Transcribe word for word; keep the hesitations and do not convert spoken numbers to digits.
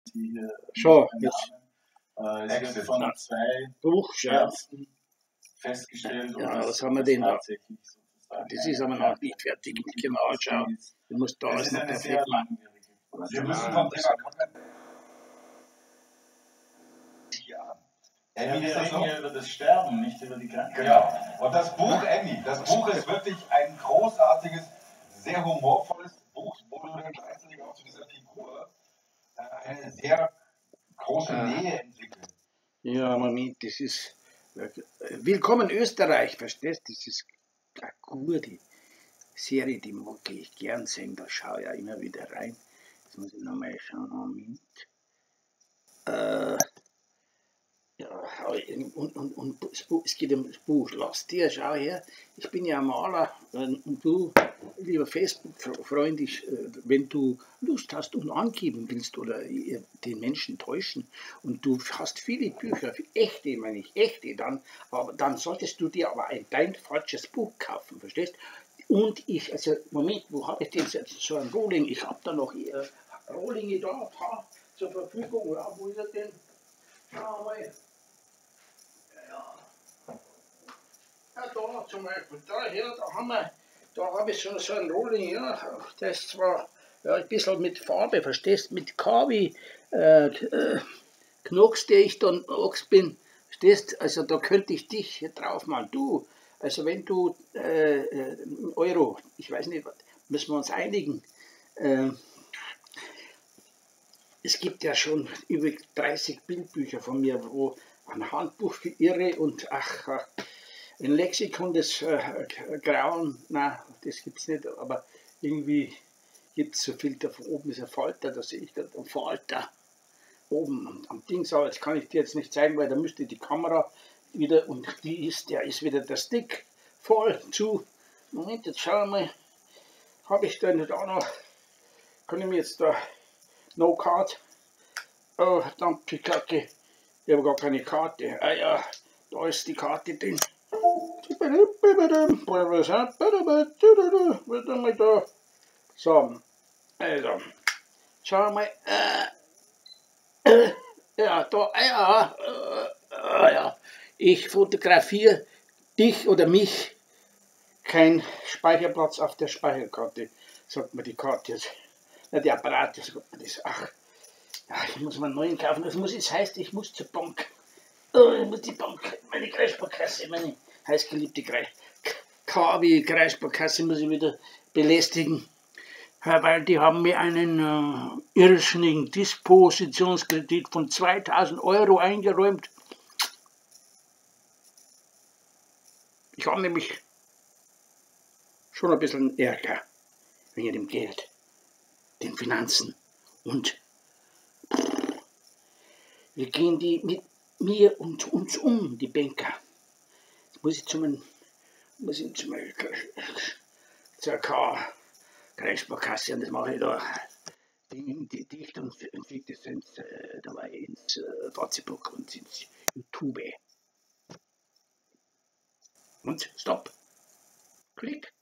die hier so, jetzt. Äh, von zwei Buch, Ärzten festgestellt. Ja, und was haben wir denn da? tatsächlich sozusagen Das ist aber noch nicht fertig. Genau, schau. Du musst da Das alles ist noch eine perfekt sehr machen. langwierige Prozess. Wir müssen vom Thema komplett. Ja, wir reden ja über das Sterben, nicht über die Krankheit. Genau. Und das Buch Emmy, das Buch ist wirklich ein großartiges, sehr humorvolles Buch, wo du dann gleichzeitig auch zu dieser Figur äh, eine sehr große Ah. Nähe entwickelst. Ja, Moment, das ist. Willkommen Österreich, verstehst du? Das ist eine gute Serie, die mag ich gern sehen. Da schaue ich ja immer wieder rein. Jetzt muss ich nochmal schauen. Moment. Äh, ja, und, und, und das Buch, es geht um das Buch. Lass dir, schau her. Ich bin ja ein Maler und du, lieber Facebook-Freund, ich, wenn du Lust hast und angeben willst oder den Menschen täuschen und du hast viele Bücher, echte, meine ich, echte, dann, aber dann solltest du dir aber ein dein falsches Buch kaufen, verstehst? Und ich, also Moment, wo habe ich denn jetzt so ein Rohling? Ich habe da noch äh, Rohlinge da, ein paar zur Verfügung. Ja, wo ist er denn? Schau mal. Ja. Ja, da zum Beispiel, da, hier, da haben wir, da habe ich so, so einen Rohling, ja, das ist zwar ja, ein bisschen mit Farbe, verstehst, mit Kavi, äh, äh, Knocks, der ich dann Ochs bin, verstehst, also da könnte ich dich hier drauf malen, du, also wenn du, äh, äh, Euro, ich weiß nicht, müssen wir uns einigen, äh, es gibt ja schon über dreißig Bildbücher von mir, wo ein Handbuch für Irre und ach, ein Lexikon des äh, Grauen, na, das gibt es nicht, aber irgendwie gibt es so viel, da oben ist ein Falter, da sehe ich gerade einen Falter oben am, am Ding, so, das kann ich dir jetzt nicht zeigen, weil da müsste die Kamera wieder, und die ist, der ist wieder der Stick voll zu. Moment, jetzt schauen wir mal, habe ich da nicht auch noch, kann ich mir jetzt da, no card, oh, danke Kacke, ich habe gar keine Karte, ah ja, da ist die Karte drin. So, also, schau mal, äh, äh, ja, da, ja, äh, ja, ich fotografiere dich oder mich, kein Speicherplatz auf der Speicherkarte, sagt mir die Karte jetzt, na, der Apparat, das, das, ach, ja, ich muss mir einen neuen kaufen, das muss, das heißt, ich muss zur Bank, oh, ich muss die Bank, meine Kreissparkasse, meine heißgeliebte K W Kreissparkasse muss ich wieder belästigen, weil die haben mir einen äh, irrsinnigen Dispositionskredit von zweitausend Euro eingeräumt. Ich habe nämlich schon ein bisschen Ärger wegen dem Geld, den Finanzen, und wir gehen die mit mir und uns um, die Banker. Jetzt muss ich zu meinem, muss ich zu meinem zur K Kreissparkasse, und das mache ich da die dicht und fliegt das ins, äh, dabei ins äh, Facebook und ins YouTube. Und stopp. Klick.